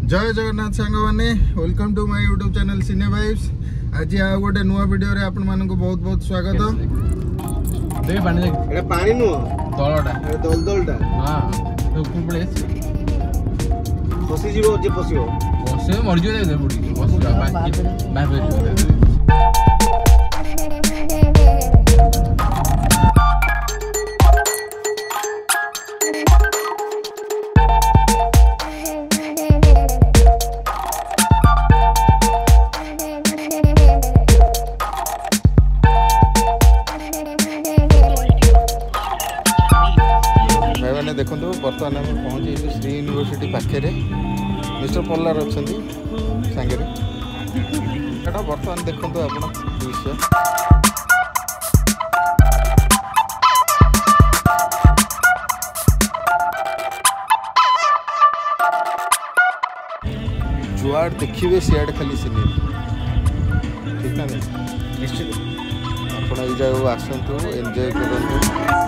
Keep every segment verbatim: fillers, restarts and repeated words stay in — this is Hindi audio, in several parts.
जय जगन्नाथ सांग मैंने welcome to my YouTube channel cine vibes. आज आ गोटे नुआ वीडियो रे आपण मानको बहुत बहुत स्वागत। दे पानी दे एटा पानी नु दलटा ए दल दलटा हां तो ऊपर पड़े फसी जीवो जे फसियो फसे मर जियो दे बुडी फसी बाकी मैं फेर देखो बर्तमान आम पहुँचे श्री यूनिवर्सिटी पाखे मिस्टर पल्लार अच्छा सांगे बर्तमान देखो आप दृश्य जुआड़ देखिए सियाड़ खाली सीनरी ठीक ना निश्चित आप जगह आसतु एंजॉय करूँ।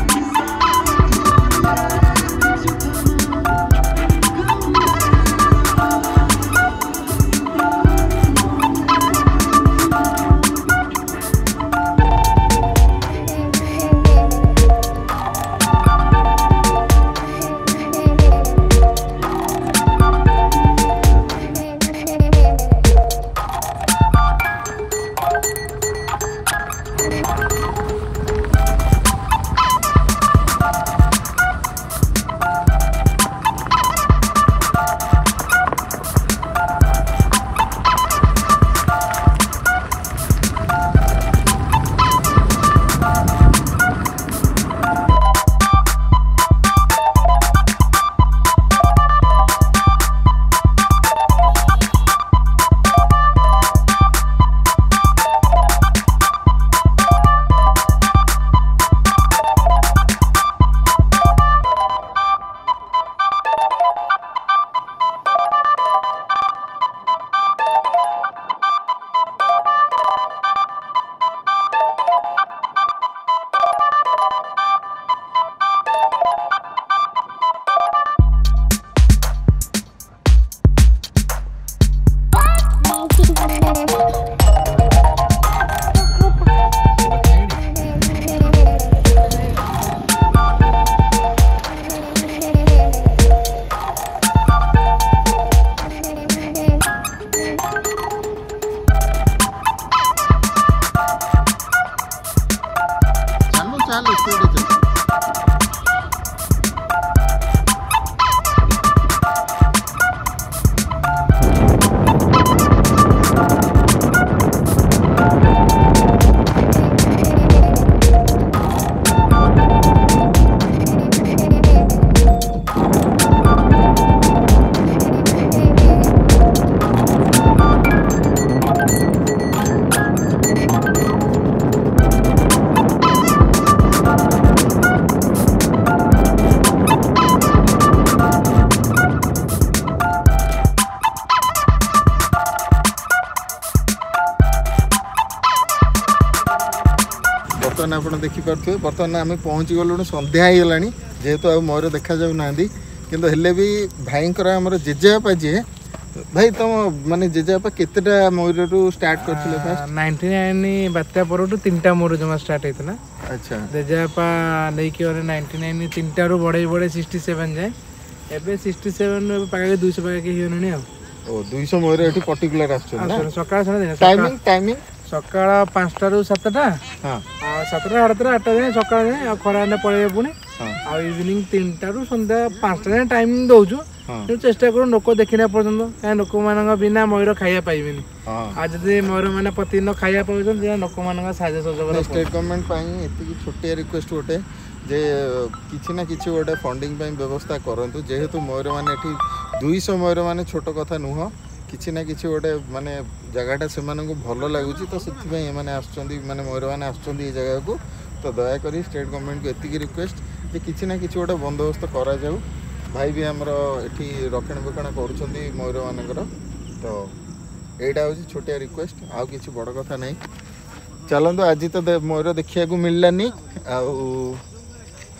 बर्तमान आप देखिपे बर्तमान आम पहुँची गलु सन्ध्या हो गला जेहेतु आ मयूर देखा जाऊ ना कि भी भाई आमर जेजेबापा जी भाई तुम माने जेजेबापा केतेटा मयूर रु स्टार्ट करथिले फर्स्ट नाइंटी नाइन बात्या पर तीन टा मयूर जमा स्टार्ट होता। अच्छा जेजेबापा लेके नाइंटी नाइन तीन टा रु बड़े बड़े सिक्सटी सेवन जाए एबे सिक्सटी सेवन पाके दो सौ पाके होनी आ ओ दो सौ मयूर एठी पर्टिकुलर आछो ना सकाळ दिन टाइमिंग टाइमिंग सकाळ पाँचटा रु सातटा हां सातटा साढ़े सातटा आठटा जाए सकाळ जाए खरा पड़े पुणी आ इवनिंग तीन टा रु संध्या पाँचटा जाए टाइमिंग दउछु चेष्टा करूँ लोक देखना पर्यटन क्या लोक मान बिना मयूर खाया पाइबे आज जब मयूर मैंने प्रतिदिन खाया पाउछन लोक मान साज सहयोग स्टेट गवर्नमेंट छोटिया रिक्वेस्ट गोटे जे किसी ना किसी गोटे फंडिंग व्यवस्था करूँ जेहेतु मयूर मैंने दुई सौ मयूर मैंने छोट कथा नुह किसी ना किसी गोटे माने जगहटा से भल लगुच तो से मैंने आसने मयूर मैंने आसुँच जगह को तो दयाकोरी स्टेट गवर्नमेंट को एति रिक्वेस्ट जे किसी ना किसी गोटे बंदोबस्त करा जाऊ भाई भी आमर एठी रक्षणाबेक्षण करुँच मयूर मानकर तो यहाँ हूँ छोटिया रिक्वेस्ट आउ कि बड़ कथा नहीं चलतु आज तो मयूर देखा मिललानी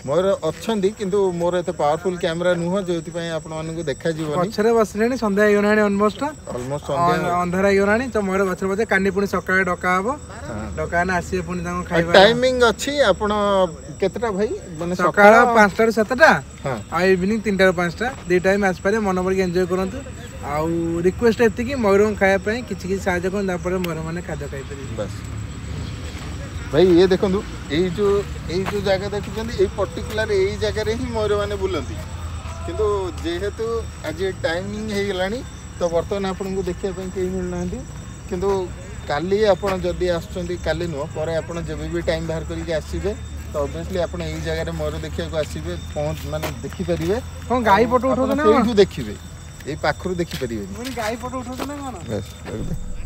मोर अच्छी किंतु मोर एत पावरफुल कैमरा नुह जो आपण मानक देखा पछरे बसले संध्या होगलानी ऑलमोस्ट ऑलमोस्ट अंधार होगलानी तो मोर पछरे बजे कानी पुणी सकाळे डका हबो डका ने आसी पुणी तांको खाइबा टाइमिंग अछि आपण केतटा भाई माने सकाळ पाँच टा सात टा आ इवनिंग तीन टा पाँच टा दे टाइम आस पारे मन भर एंजॉय करंतु आ रिक्वेस्ट एति कि मोर खाया पई किछि किछि साहाय्य करन तापर मोर माने खाद्य खाइ परि बस भाई ये देखो यही जो यही जो जगह देखुं ये पर्टिकुलर यही जगह ही मयूर मैंने बुलती किंतु जेहेतु आज टाइमिंग हो गलानी तो बर्तमान आपन को देखा कहीं मिलना किंतु काली आपन जदि आसुँच काली नुह पर आपन जब भी टाइम बाहर करके आसबे तो ऑब्वियसली आपन यही जगह मयूर देखा आसबे पहुँच माने देखिपारे कौन गाई फोटो उठो देखिए ये पाखर देखिपारे गाई फोटो उठो ना